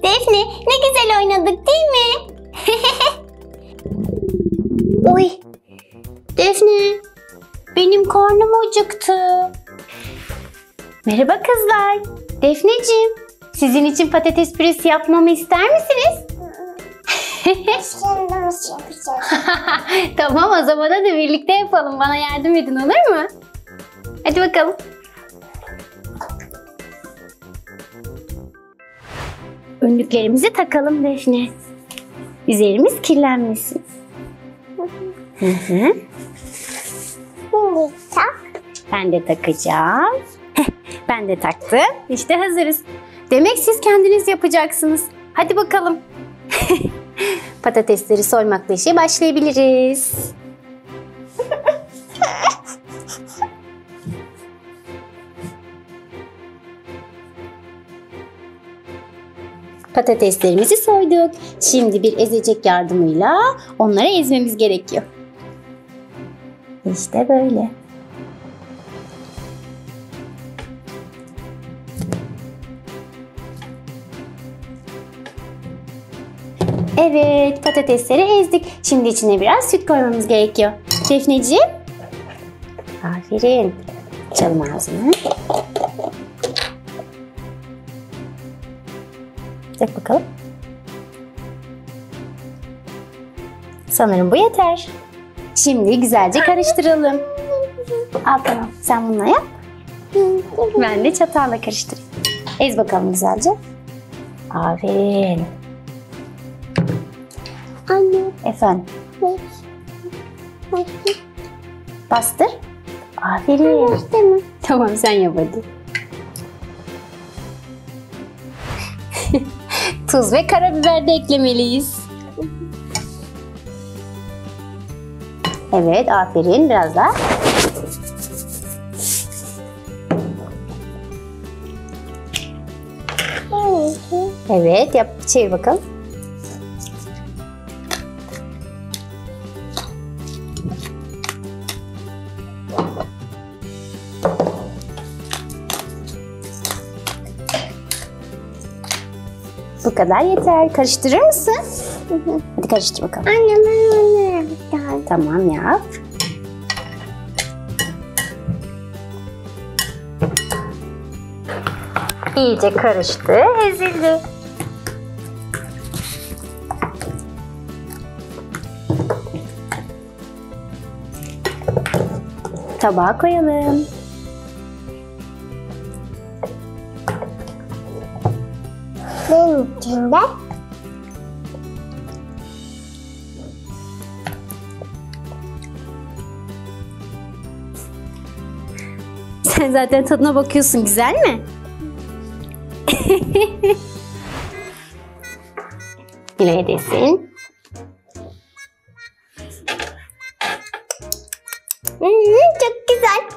Defne, ne güzel oynadık değil mi? Oy! Defne, benim karnım acıktı. Merhaba kızlar. Defneciğim, sizin için patates püresi yapmamı ister misiniz? Tamam, o zaman da birlikte yapalım. Bana yardım edin, olur mu? Hadi bakalım. Önlüklerimizi takalım Defne. Üzerimiz kirlenmesin. Hı hı. Ben de takacağım. Ben de taktım. İşte hazırız. Demek siz kendiniz yapacaksınız. Hadi bakalım. Patatesleri soymakla işe başlayabiliriz. Patateslerimizi soyduk. Şimdi bir ezecek yardımıyla onları ezmemiz gerekiyor. İşte böyle. Evet, patatesleri ezdik. Şimdi içine biraz süt koymamız gerekiyor. Defneciğim. Aferin. Açalım ağzını. Dök bakalım. Sanırım bu yeter. Şimdi güzelce karıştıralım. Al tamam. Sen bununla yap. Ben de çatalla karıştırayım. Ez bakalım güzelce. Aferin. Anne. Efendim. Bastır. Aferin. Tamam sen yap hadi. Tuz ve karabiber de eklemeliyiz. Evet, aferin. Biraz daha. Evet, yap. Çevir bakalım. Bu kadar yeter. Karıştırır mısın? Hadi karıştır bakalım. Anne ben onu yapacağım. Tamam yap. İyice karıştı, ezildi. Tabağa koyalım. Benim içinde Sen zaten tadına bakıyorsun, güzel mi? Yine desin. çok güzel.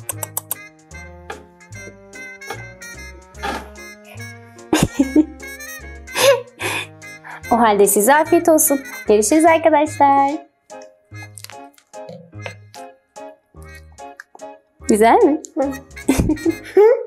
O halde size afiyet olsun. Görüşürüz arkadaşlar. Güzel mi?